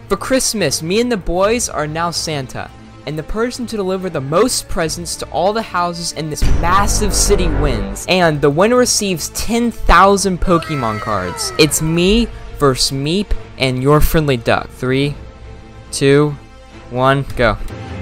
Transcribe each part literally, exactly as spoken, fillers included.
For Christmas, me and the boys are now Santa, and the person to deliver the most presents to all the houses in this massive city wins. And the winner receives ten thousand Pokemon cards. It's me versus Meep and your friendly duck. Three, two, one, go.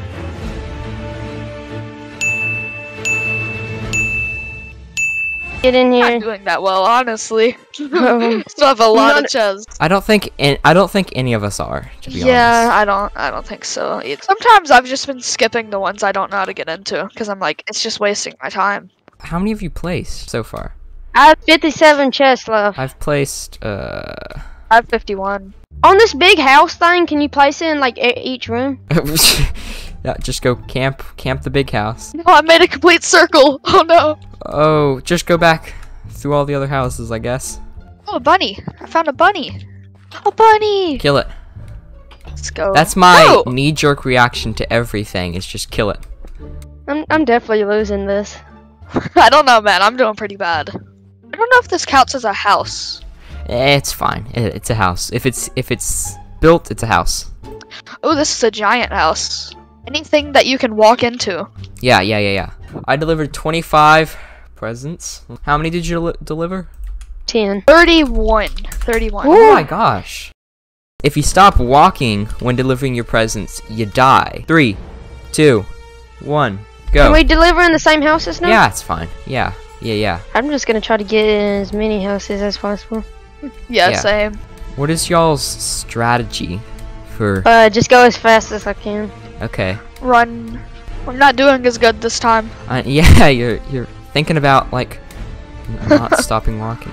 Get in here. Not doing that well, honestly. Um, Still have a lot none- of chess. I don't think an- I don't think any of us are, to be Yeah, honest. I don't. I don't think so. Either. Sometimes I've just been skipping the ones I don't know how to get into because I'm like, it's just wasting my time. How many have you placed so far? I have fifty-seven chests left. I've placed, uh... I have fifty-one. On this big house thing, can you place it in like e each room? yeah, just go camp, camp the big house. No, I made a complete circle. Oh no. Oh, just go back through all the other houses, I guess. Oh, a bunny. I found a bunny. A bunny. Kill it. Let's go. That's my Oh! knee-jerk reaction to everything, is just kill it. I'm I'm definitely losing this. I don't know, man. I'm doing pretty bad. I don't know if this counts as a house. Eh, It's fine. It- It's a house. If it's if it's built, it's a house. Oh, this is a giant house. Anything that you can walk into. Yeah, yeah, yeah, yeah. I delivered twenty-five presents. How many did you del- deliver? Ten. thirty-one. thirty-one. Oh my gosh. If you stop walking when delivering your presents, you die. Three, two, one, go. Can we deliver in the same houses now? Yeah, it's fine. Yeah, yeah, yeah. I'm just gonna try to get in as many houses as possible. Yeah, Yeah. same. What is y'all's strategy for... Uh, just go as fast as I can. Okay. Run. I'm not doing as good this time. Uh, yeah, you're you're thinking about like n- not stopping walking.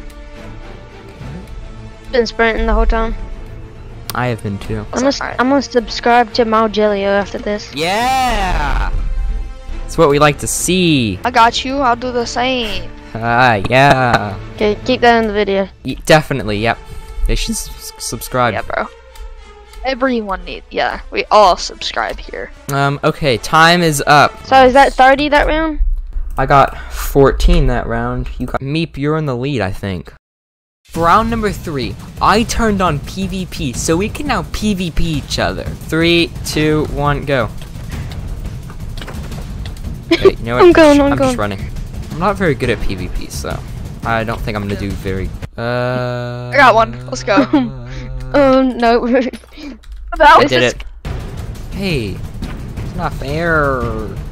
Been sprinting the whole time. I have been too. I'm gonna, alright. I'm gonna subscribe to Malgelio after this. Yeah, it's what we like to see. I got you. I'll do the same. Ah, yeah. Okay, keep that in the video. Y- definitely. Yep. They should s- subscribe. Yeah, bro. Everyone need. Yeah, we all subscribe here. Um. Okay. Time is up. So is that thirty that round? I got fourteen that round. You got Meep. You're in the lead, I think. For round number three, I turned on PvP, so we can now PvP each other. Three, two, one, go. Okay, you know what? I'm going, I'm I'm going. just running. I'm not very good at PvP, so I don't think I'm gonna do very. Uh. I got one. Let's go. Oh no. That I was did just- it. Hey, it's not fair.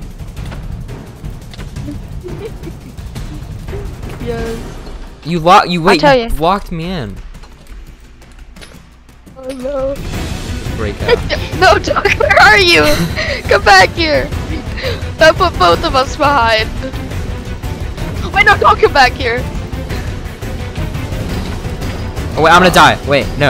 Yes. You lock. You wait. tell You you. locked me in. Oh no. Break out. No, Doc, where are you? Come back here. That put both of us behind. Wait, no, don't come back here. Oh wait, I'm gonna die. Wait, no.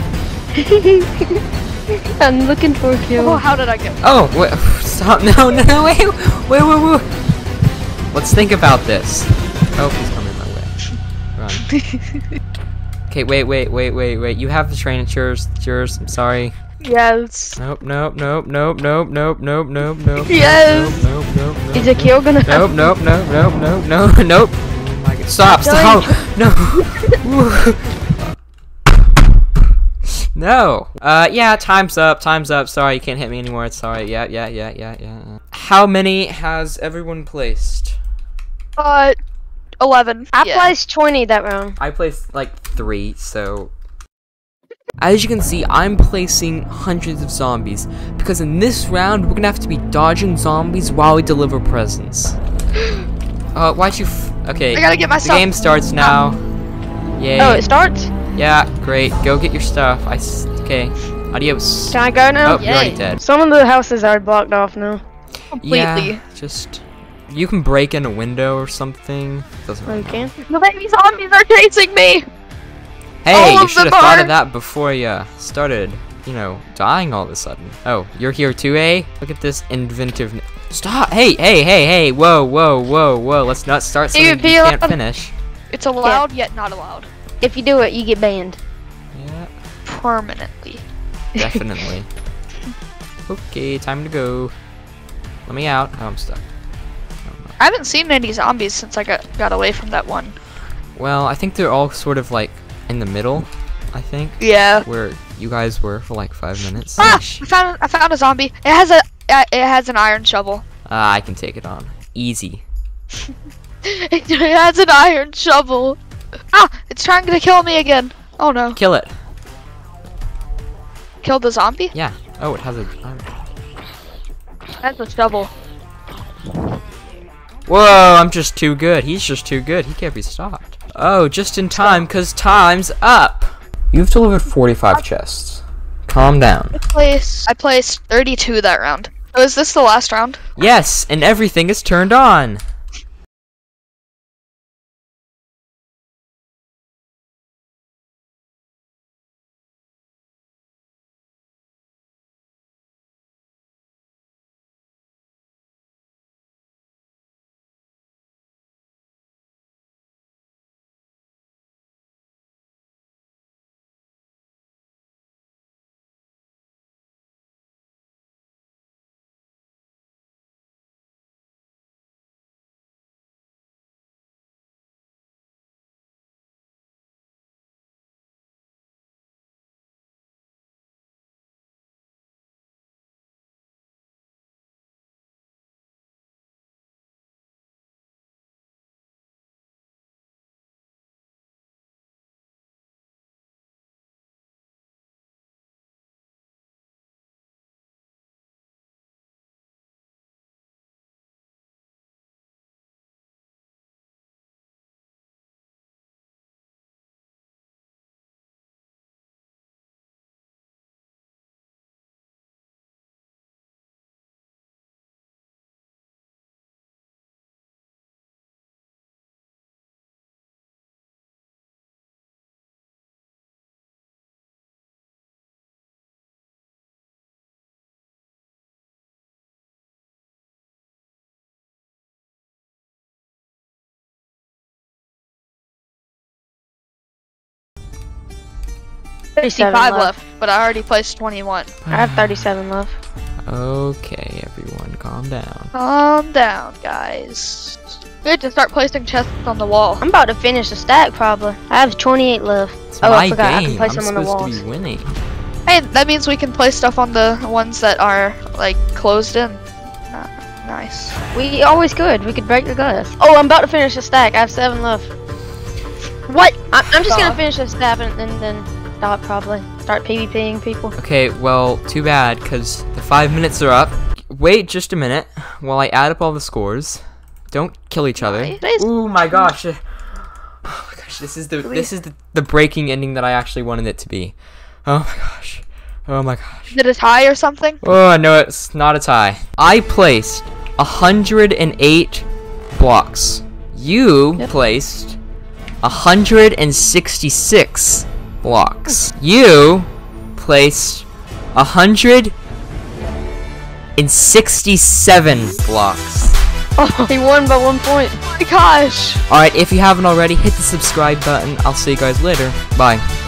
I'm looking for a Oh, kill. how did I get? Oh, wait, stop. No, no, no, wait, wait, wait, wait. Let's think about this. Oh, he's coming my way. Run. Okay, wait, wait, wait, wait, wait. You have the train. It's yours. It's yours. I'm sorry. Yes. Nope, nope, nope, nope, nope, nope, nope, nope, nope. Yes. Nope, nope, nope, Is nope. a kill gonna Nope, nope, nope, nope, nope, nope, nope. Oh my god. Stop, stop. No. No. Uh, yeah, time's up, time's up. Sorry, you can't hit me anymore. It's sorry. Yeah, yeah, yeah, yeah, yeah. How many has everyone placed? Uh, eleven. I Yeah. placed twenty that round. I placed like three, so... As you can see, I'm placing hundreds of zombies, because in this round, we're gonna have to be dodging zombies while we deliver presents. Uh, why'd you f- Okay, I gotta get my the stuff. game starts now. Yay. Oh, it starts? Yeah, great. Go get your stuff. I s- okay. Adios. Can I go now? Oh, you're already Yay. dead. Some of the houses are blocked off now. Completely. Yeah, just... You can break in a window or something. Doesn't Oh, really you matter. can? The baby zombies are chasing me. Hey, All you of should have them thought are- of that before you started, you know, dying all of a sudden. Oh, you're here too, eh? Look at this inventive... Stop! Hey, hey, hey, hey! Whoa, whoa, whoa, whoa! Let's not start something you PvP can't allowed? finish. It's allowed yet not allowed. If you do it, you get banned. Yeah, Permanently. definitely. Okay, time to go. Let me out. Oh, I'm stuck. I haven't seen any zombies since I got got away from that one. Well, I think they're all sort of like in the middle, I think. Yeah. Where you guys were for like five minutes. Ah! I found I found a zombie. It has a uh, it has an iron shovel. Ah, I can take it on. Easy. It has an iron shovel. Ah! It's trying to kill me again. Oh no. Kill it. Kill the zombie? Yeah. Oh, it has a. That's a shovel. Whoa, I'm just too good. He's just too good. He can't be stopped. Oh, just in time, cause time's up. You've delivered forty-five chests. Calm down. I placed I placed thirty-two that round. So is this the last round? Yes, and everything is turned on. fifty-five left, but I already placed twenty-one. I have thirty-seven left. Okay, everyone, calm down. Calm down, guys. We have to start placing chests on the wall. I'm about to finish the stack probably. I have twenty-eight left. It's oh, my I forgot. I game. can place I'm them on the supposed walls. to be winning. Hey, that means we can place stuff on the ones that are like closed in. Uh, nice. We always could. We could break the glass. Oh, I'm about to finish the stack. I have seven left. What? I I'm just gonna Stop. finish the stack and, and then stop probably. Start PvPing people. Okay, well, too bad, because the five minutes are up. Wait just a minute while I add up all the scores. Don't kill each other. Nice. Ooh my gosh. Oh my gosh, this is the this is the, the breaking ending that I actually wanted it to be. Oh my gosh. Oh my gosh. Is it a tie or something? Oh no, it's not a tie. I placed one hundred eight blocks. You Yep. placed one hundred sixty-six blocks. You placed one hundred sixty-seven blocks. Oh, he won by one point. Oh my gosh. Alright, if you haven't already, hit the subscribe button. I'll see you guys later. Bye.